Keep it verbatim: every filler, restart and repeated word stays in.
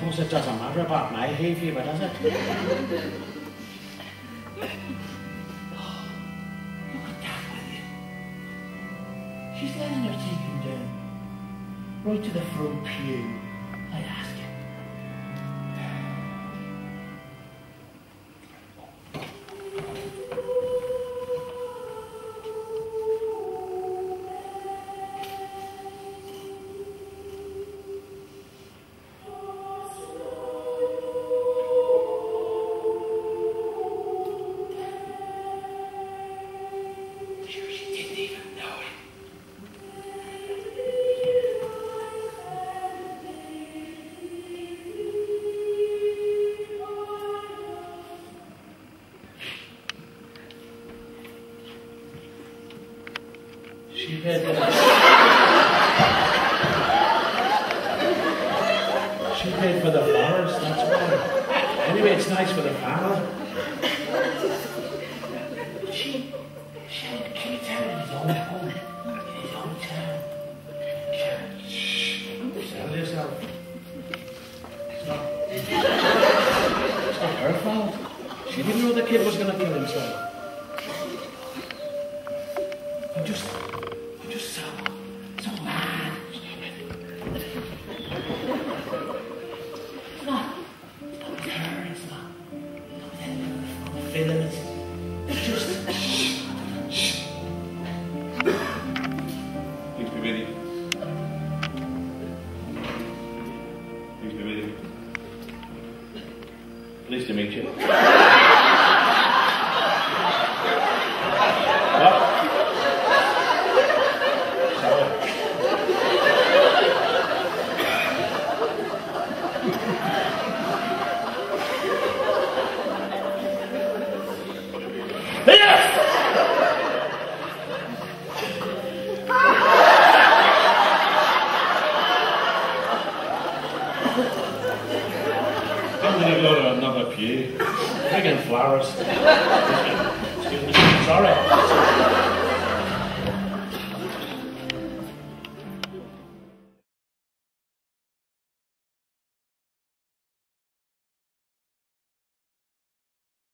suppose it doesn't matter about my hay fever, does it? Oh, look at that with you. She's letting her take him down. Right to the front pew. I ask you. She paid for the, she paid for the flowers, that's why. Anyway, it's nice for the family. She, she keeps out in his own home, in his own town. Shh, settle yourself. It's not, it's not her fault. She didn't know the kid was going to kill himself. I'm just... Just so, so mad. It's not, it's not her, it's not, it's not the feeling, it's, it's just, shh, shh. Please be with you. Please be with you. Pleased to meet you. What? I'm going to go to another pew. Friggin' flowers. Excuse me. Sorry.